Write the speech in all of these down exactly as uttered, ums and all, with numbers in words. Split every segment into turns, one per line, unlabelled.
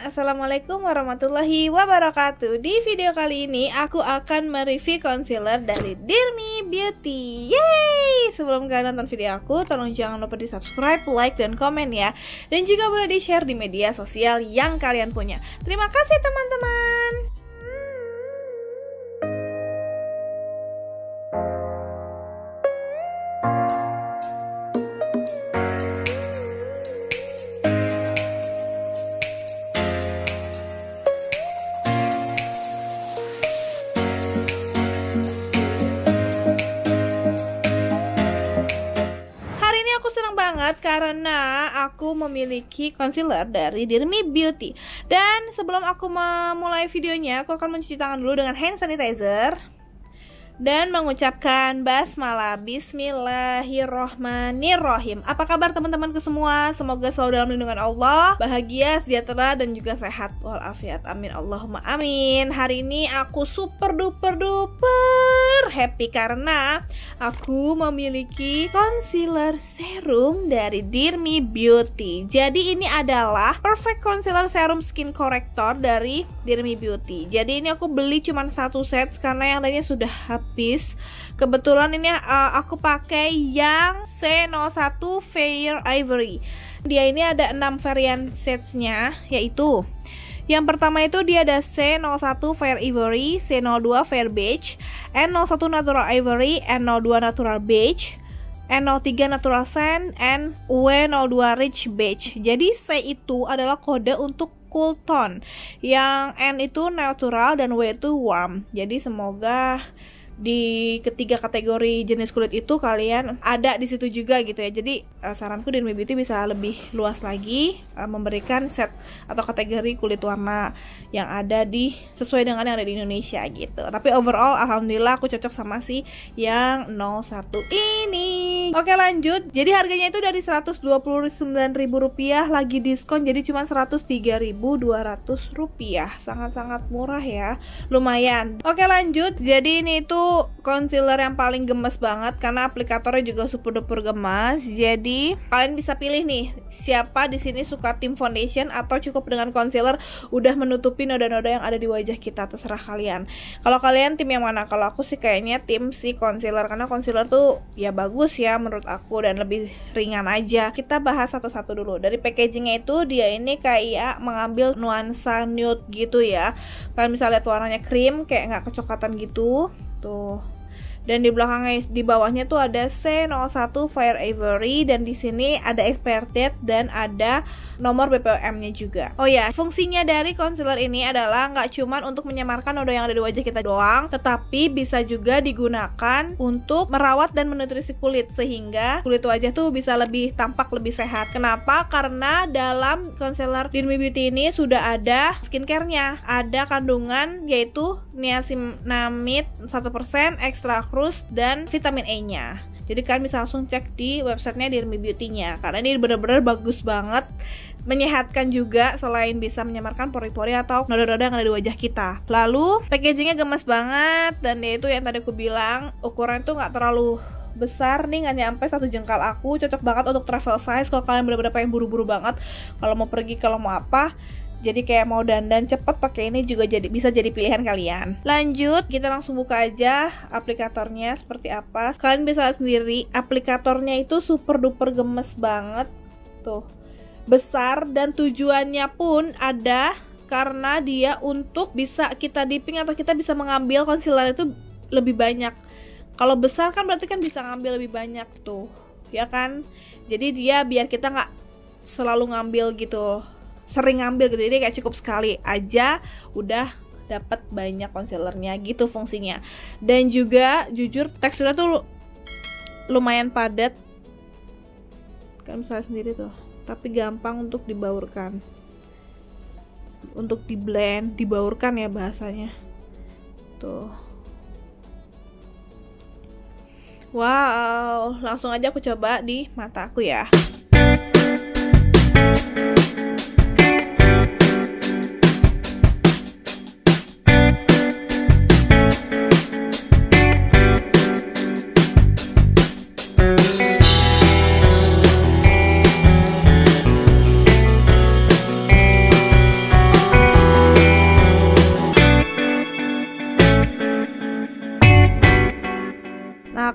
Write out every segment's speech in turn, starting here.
Assalamualaikum warahmatullahi wabarakatuh. Di video kali ini aku akan mereview concealer dari Dirmi Beauty. Yeay! Sebelum kalian nonton video aku, tolong jangan lupa di subscribe, like, dan komen ya. Dan juga boleh di share di media sosial yang kalian punya. Terima kasih teman-teman. Karena aku memiliki concealer dari Dirmi Beauty. Dan sebelum aku memulai videonya, aku akan mencuci tangan dulu dengan hand sanitizer dan mengucapkan basmalah. Bismillahirrohmanirrohim. Apa kabar teman-temanku semua? Semoga selalu dalam lindungan Allah, bahagia, sejahtera, dan juga sehat walafiat. Amin Allahumma amin. Hari ini aku super duper duper happy karena aku memiliki concealer serum dari Dirmi Beauty. Jadi ini adalah Perfect Concealer Serum Skin Corrector dari Dirmi Beauty. Jadi ini aku beli cuma satu set karena yang lainnya sudah habis. Kebetulan ini uh, aku pakai yang C nol satu Fair Ivory. Dia ini ada enam varian shades-nya, yaitu yang pertama itu dia ada C nol satu Fair Ivory, C nol dua Fair Beige, N nol satu Natural Ivory, N nol dua Natural Beige, N nol tiga Natural Sand, and W nol dua Rich Beige. Jadi C itu adalah kode untuk cool tone, yang N itu natural dan W itu warm. Jadi semoga di ketiga kategori jenis kulit itu kalian ada di situ juga gitu ya. Jadi uh, saranku Dirmi Beauty bisa lebih luas lagi uh, memberikan set atau kategori kulit warna yang ada di sesuai dengan yang ada di Indonesia gitu. Tapi overall alhamdulillah aku cocok sama si yang nol satu ini. Oke lanjut. Jadi harganya itu dari seratus dua puluh sembilan ribu rupiah, lagi diskon jadi cuma seratus tiga ribu dua ratus rupiah. Sangat-sangat murah ya. Lumayan. Oke lanjut. Jadi ini itu concealer yang paling gemes banget karena aplikatornya juga super duper gemas. Jadi kalian bisa pilih nih siapa di sini suka tim foundation atau cukup dengan concealer udah menutupi noda-noda yang ada di wajah kita, terserah kalian. Kalau kalian tim yang mana? Kalau aku sih kayaknya tim si concealer karena concealer tuh ya bagus ya menurut aku dan lebih ringan aja. Kita bahas satu-satu dulu. Dari packagingnya itu dia ini kayak mengambil nuansa nude gitu ya. Kalian bisa lihat warnanya krim kayak nggak kecoklatan gitu. Tuh. Dan di belakangnya di bawahnya tuh ada C nol satu Fair Ivory dan di sini ada expired date dan ada nomor B P O M-nya juga. Oh ya, fungsinya dari concealer ini adalah nggak cuman untuk menyamarkan noda yang ada di wajah kita doang, tetapi bisa juga digunakan untuk merawat dan menutrisi kulit sehingga kulit wajah tuh bisa lebih tampak lebih sehat. Kenapa? Karena dalam concealer Dirmi Beauty ini sudah ada skincare-nya, ada kandungan yaitu niacinamide satu persen, extra dan vitamin E-nya. Jadi kalian bisa langsung cek di websitenya Dirmi Beauty-nya karena ini benar-benar bagus banget, menyehatkan juga selain bisa menyamarkan pori-pori atau noda-noda yang ada di wajah kita. Lalu packagingnya gemes banget dan dia itu yang tadi aku bilang ukuran itu nggak terlalu besar nih, nggak nyampe satu jengkal aku. Cocok banget untuk travel size kalau kalian benar-benar pengen buru-buru banget kalau mau pergi, kalau mau apa. Jadi kayak mau dandan cepet pakai ini juga jadi bisa jadi pilihan kalian. Lanjut, kita langsung buka aja aplikatornya seperti apa. Kalian bisa lihat sendiri, aplikatornya itu super duper gemes banget. Tuh, besar dan tujuannya pun ada karena dia untuk bisa kita dipping atau kita bisa mengambil concealer itu lebih banyak. Kalau besar kan berarti kan bisa ngambil lebih banyak tuh, ya kan? Jadi dia biar kita nggak selalu ngambil gitu, sering ngambil gitu, jadi kayak cukup sekali aja udah dapat banyak concealernya gitu fungsinya. Dan juga jujur teksturnya tuh lumayan padat, kan bisa sendiri tuh, tapi gampang untuk dibaurkan, untuk di blend, dibaurkan ya bahasanya tuh. Wow, langsung aja aku coba di mata aku ya.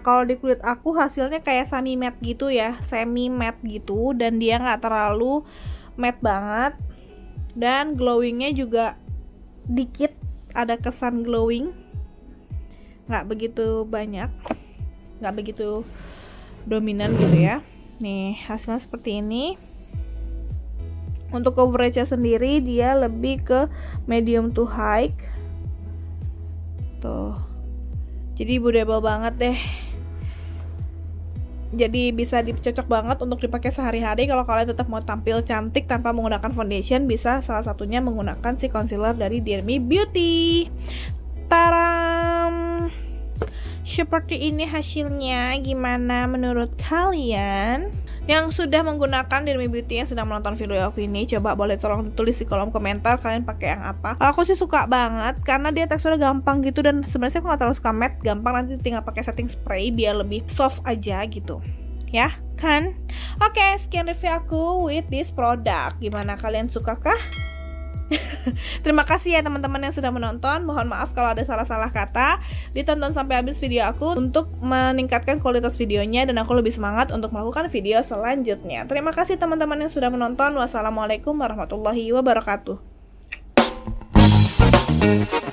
Nah kalau di kulit aku hasilnya kayak semi matte gitu ya, semi matte gitu, dan dia nggak terlalu matte banget, dan glowingnya juga dikit, ada kesan glowing, nggak begitu banyak, nggak begitu dominan gitu ya. Nih hasilnya seperti ini. Untuk coveragenya sendiri dia lebih ke medium to high tuh, jadi breathable banget deh, jadi bisa dicocok banget untuk dipakai sehari-hari. Kalau kalian tetap mau tampil cantik tanpa menggunakan foundation, bisa salah satunya menggunakan si concealer dari Dear Me Beauty. Taram, seperti ini hasilnya. Gimana menurut kalian yang sudah menggunakan Dear Me Beauty, yang sedang menonton video aku ini? Coba boleh tolong tulis di kolom komentar kalian pakai yang apa. Kalau aku sih suka banget karena dia teksturnya gampang gitu, dan sebenarnya aku nggak terlalu suka matte, gampang, nanti tinggal pakai setting spray biar lebih soft aja gitu ya kan. Oke, sekian review aku with this product. Gimana, kalian suka kah? Terima kasih ya teman-teman yang sudah menonton. Mohon maaf kalau ada salah-salah kata. Ditonton sampai habis video aku untuk meningkatkan kualitas videonya dan aku lebih semangat untuk melakukan video selanjutnya. Terima kasih teman-teman yang sudah menonton. Wassalamualaikum warahmatullahi wabarakatuh.